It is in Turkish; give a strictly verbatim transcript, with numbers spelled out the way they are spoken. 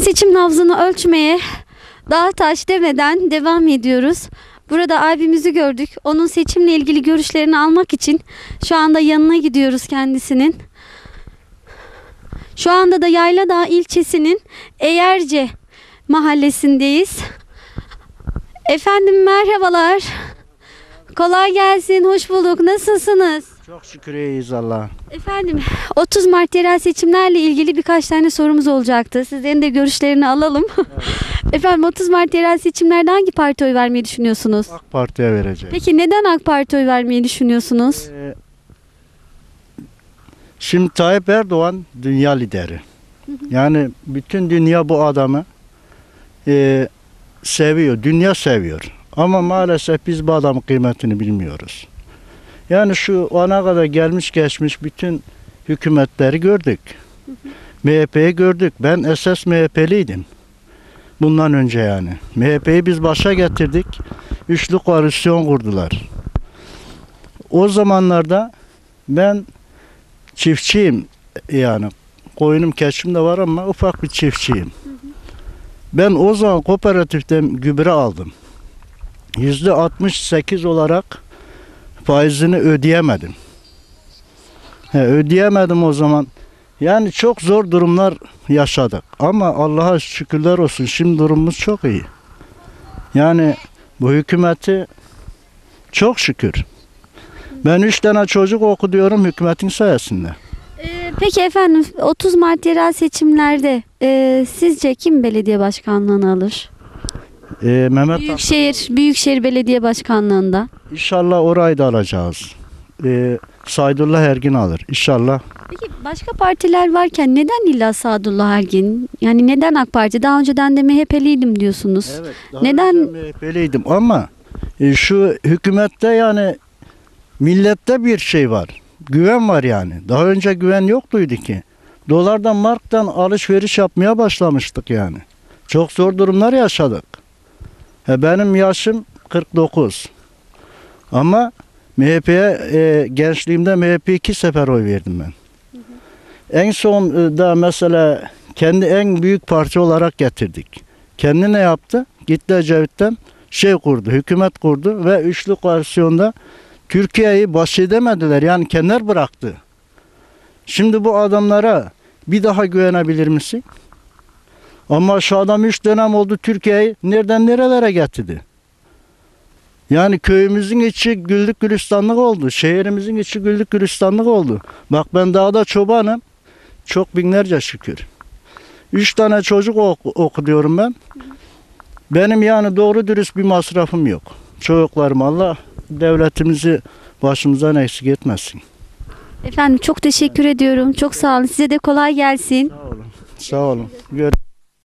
seçim nabzını ölçmeye dağ taş demeden devam ediyoruz. Burada abimizi gördük. Onun seçimle ilgili görüşlerini almak için şu anda yanına gidiyoruz kendisinin. Şu anda da Yayladağ ilçesinin Eyerce mahallesindeyiz. Efendim merhabalar. Kolay gelsin, hoş bulduk. Nasılsınız? Çok şükür iyiyiz Allah'a. Efendim otuz Mart yerel seçimlerle ilgili birkaç tane sorumuz olacaktı. Sizlerin de görüşlerini alalım. Evet. Efendim otuz Mart yerel seçimlerde hangi partiye oy vermeyi düşünüyorsunuz? AK Parti'ye vereceğim. Peki neden AK Parti oy vermeyi düşünüyorsunuz? Ee, şimdi Tayyip Erdoğan dünya lideri. Yani bütün dünya bu adamı e, seviyor, dünya seviyor. Ama maalesef biz bu adamın kıymetini bilmiyoruz. Yani şu ana kadar gelmiş geçmiş bütün hükümetleri gördük. M H P'yi gördük. Ben esas M H P'liydim. Bundan önce yani. M H P'yi biz başa getirdik. Üçlü koalisyon kurdular. O zamanlarda ben çiftçiyim yani. Koyunum keçim de var ama ufak bir çiftçiyim. Ben o zaman kooperatiften gübre aldım. Yüzde altmış sekiz olarak faizini ödeyemedim. He, ödeyemedim o zaman. Yani çok zor durumlar yaşadık. Ama Allah'a şükürler olsun şimdi durumumuz çok iyi. Yani bu hükümeti çok şükür. Ben üç tane çocuk okutuyorum hükümetin sayesinde. Ee, peki efendim otuz Mart yerel seçimlerde e, sizce kim belediye başkanlığını alır? Ee, Mehmet Büyükşehir, Büyükşehir Belediye Başkanlığında. İnşallah orayı da alacağız. Ee, Saydullah Ergin alır. İnşallah. Peki başka partiler varken neden illa Sadullah Ergin? Yani neden AK Parti? Daha önceden de M H P'liydim diyorsunuz. Evet. Daha Neden? önce M H P'liydim ama e, şu hükümette yani millette bir şey var. Güven var yani. Daha önce güven yoktuydu ki. Dolardan, marktan alışveriş yapmaya başlamıştık yani. Çok zor durumlar yaşadık. E, benim yaşım kırk dokuz. Ama M H P'ye e, gençliğimde M H P'ye iki sefer oy verdim ben. Hı hı. En son e, da mesela kendi en büyük parti olarak getirdik. Kendi ne yaptı? Gitti Ecevit'ten şey kurdu, hükümet kurdu ve üçlü koalisyonda Türkiye'yi baş edemediler. Yani kendiler bıraktı. Şimdi bu adamlara bir daha güvenebilir misin? Ama şu adam üç dönem oldu Türkiye'yi nereden nerelere getirdi? Yani köyümüzün içi güllük gülistanlık oldu. Şehrimizin içi güllük gülistanlık oldu. Bak ben dağda çobanım. Çok binlerce şükür. Üç tane çocuk oku, okutuyorum ben. Benim yani doğru dürüst bir masrafım yok. Çocuklarım Allah devletimizi başımızdan eksik etmesin. Efendim çok teşekkür ediyorum. Çok sağ olun. Size de kolay gelsin. Sağ olun. Sağ olun. Gör